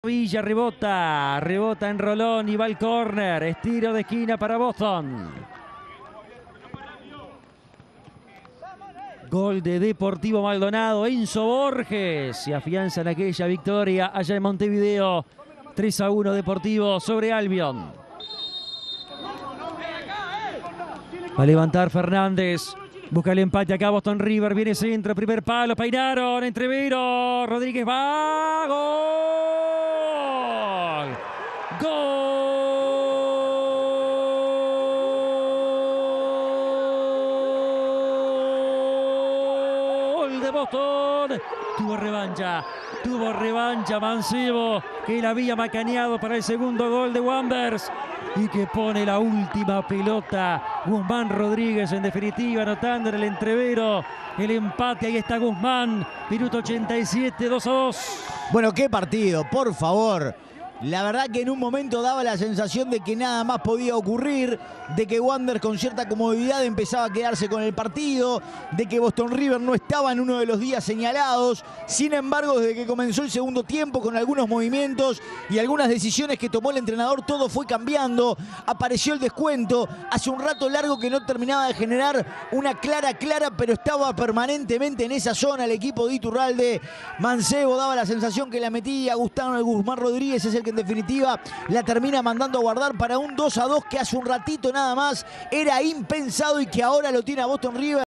Villa rebota en Rolón y va al córner, estiro de esquina para Boston. Gol de Deportivo Maldonado, Enzo Borges se afianza en aquella victoria allá en Montevideo. 3-1 Deportivo sobre Albion. Va a levantar Fernández. Busca el empate acá Boston River. Viene centro, primer palo. Peinaron, Entrevero. Rodríguez va. ¡Gol! ¡Gol de Boston! Tuvo revancha Mancebo, que la había macaneado para el segundo gol de Wanderers y que pone la última pelota. Guzmán Rodríguez, en definitiva, anotando en el Entrevero el empate. Ahí está Guzmán, minuto 87, 2-2. Bueno, qué partido, por favor. La verdad que en un momento daba la sensación de que nada más podía ocurrir, de que Wanderers con cierta comodidad empezaba a quedarse con el partido, de que Boston River no estaba en uno de los días señalados. Sin embargo, desde que comenzó el segundo tiempo, con algunos movimientos y algunas decisiones que tomó el entrenador, todo fue cambiando. Apareció el descuento. Hace un rato largo que no terminaba de generar una clara, pero estaba permanentemente en esa zona el equipo de Iturralde. Mancebo daba la sensación que la metía. Guzmán Rodríguez es el que en definitiva la termina mandando a guardar para un 2-2 que hace un ratito nada más era impensado y que ahora lo tiene a Boston River.